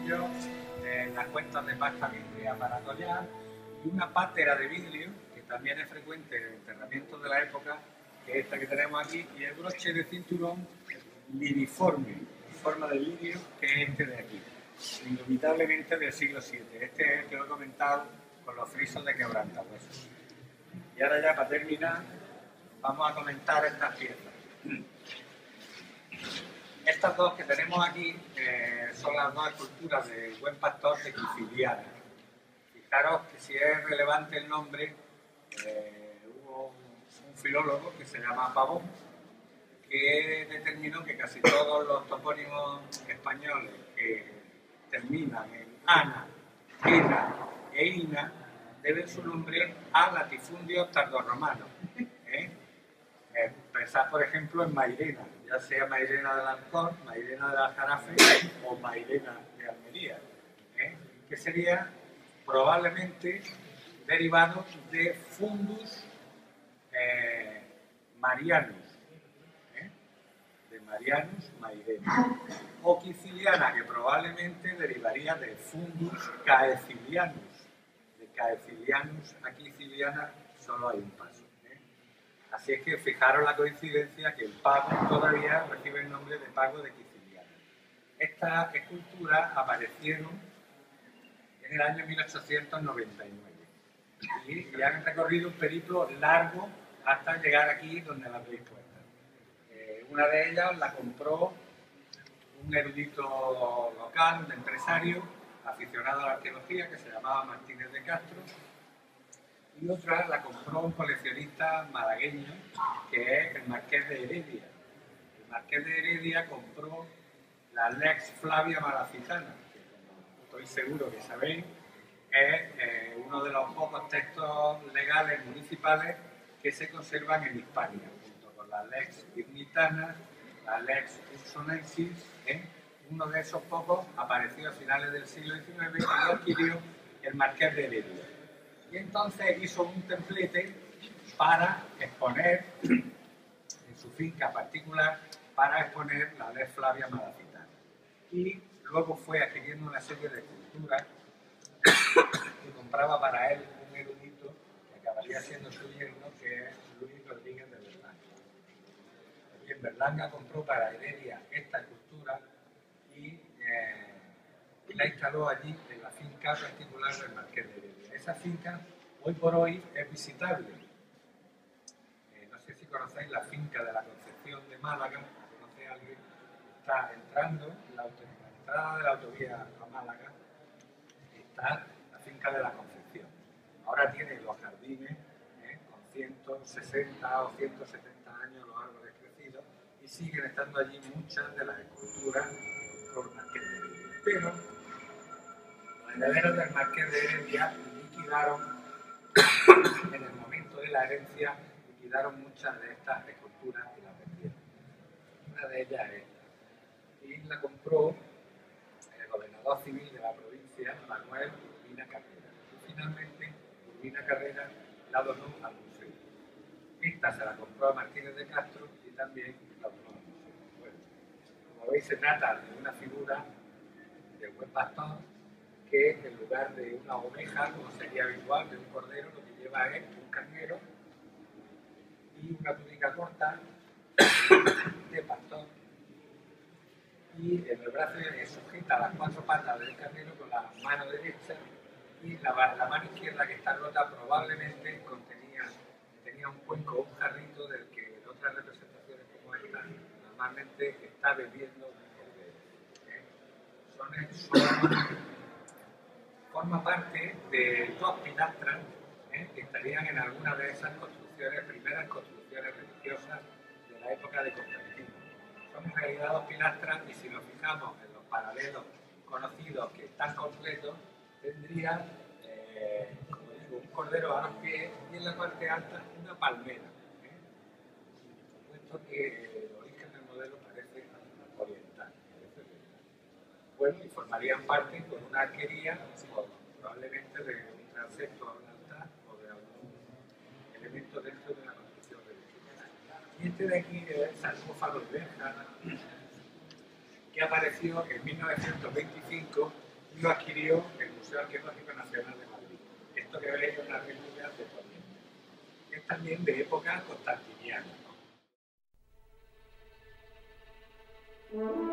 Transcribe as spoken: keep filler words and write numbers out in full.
vidrio, eh, las cuentas de pasta vidria para collar y una pátera de vidrio, que también es frecuente en enterramientos de la época, que es esta que tenemos aquí, y el broche de cinturón liriforme, en forma de lirio, que es este de aquí, indubitablemente del siglo siete. Este es el que lo he comentado con los frisos de quebrantahuesos. Y ahora ya para terminar, vamos a comentar estas piezas. Estas dos que tenemos aquí eh, son las dos esculturas de Buen Pastor de Quiciliana. Fijaros que si es relevante el nombre, eh, hubo un, un filólogo que se llama Pavón, que determinó que casi todos los topónimos españoles que terminan en ana, ena e ina deben su nombre a latifundios tardorromanos. ¿eh? Eh, pensad, por ejemplo, en Mairena, ya sea Mairena del Alcor, Mairena del Aljarafe o Mairena de Almería, ¿eh? que sería probablemente derivado de Fundus eh, Marianus, ¿eh? de Marianus Mairena, o Quiciliana, que probablemente derivaría de Fundus Caecilianus, de Caecilianus a Quiciliana solo hay un paso. Así es que fijaros la coincidencia que el pago todavía recibe el nombre de pago de Quiciliana. Estas esculturas aparecieron en el año mil ochocientos noventa y nueve y, y han recorrido un periplo largo hasta llegar aquí donde las veis puestas. Eh, una de ellas la compró un erudito local, un empresario aficionado a la arqueología que se llamaba Martínez de Castro, y otra la compró un coleccionista malagueño, que es el Marqués de Heredia. El Marqués de Heredia compró la Lex Flavia Malacitana, que como estoy seguro que sabéis, es eh, uno de los pocos textos legales municipales que se conservan en Hispania, junto con la Lex Dignitana, la Lex Ursonensis. ¿eh? Uno de esos pocos apareció a finales del siglo diecinueve y lo adquirió el Marqués de Heredia. Y entonces hizo un templete para exponer, en su finca particular, para exponer la Lex Flavia Malacitana. Y luego fue adquiriendo una serie de esculturas que compraba para él un erudito que acabaría siendo su yerno, que es Luis Rodríguez de Berlanga. Y en Berlanga compró para Heredia esta escultura y eh, la instaló allí en la finca particular del Marqués de Heredia. Esa finca hoy por hoy es visitable. Eh, no sé si conocéis la finca de la Concepción de Málaga, ¿la conoce alguien? Está entrando, en la, auto, en la entrada de la autovía a Málaga, está la finca de la Concepción. Ahora tiene los jardines eh, con ciento sesenta o ciento setenta años los árboles crecidos y siguen estando allí muchas de las esculturas por Marqués de Heredia. Pero los herederos del Marqués de Heredia liquidaron, en el momento de la herencia, liquidaron muchas de estas esculturas y las vendieron. Una de ellas es esta. Y la compró el gobernador civil de la provincia, Manuel Urbina Carrera. Y finalmente, Urbina Carrera la donó al museo. Esta se la compró a Martínez de Castro y también la donó al museo. Bueno, como veis, se trata de una figura de Buen Pastor que en lugar de una oveja, como sería habitual, de un cordero, lo que lleva es un carnero y una túnica corta de pastor. Y en el brazo sujeta las cuatro patas del carnero con la mano derecha y la, la mano izquierda, que está rota, probablemente contenía tenía un cuenco, un jarrito del que en otras representaciones como esta normalmente está bebiendo un cordero. ¿eh? Son, son forma parte de dos pilastras ¿eh? que estarían en alguna de esas construcciones, primeras construcciones religiosas de la época de Constantino. Son en realidad dos pilastras y si nos fijamos en los paralelos conocidos que están completos, tendría, eh, como digo, un cordero a los pies y en la parte alta una palmera. ¿eh? Puesto que el origen del modelo parece oriental. Bueno, y formarían parte con una arquería, o probablemente de un transepto a un altar o de algún elemento dentro de la construcción religiosa. Y este de aquí es el sarcófago de Berja, que apareció en mil novecientos veinticinco lo adquirió el Museo Arqueológico Nacional de Madrid. Esto que veis es una réplica de Poniente. Es también de época constantiniana.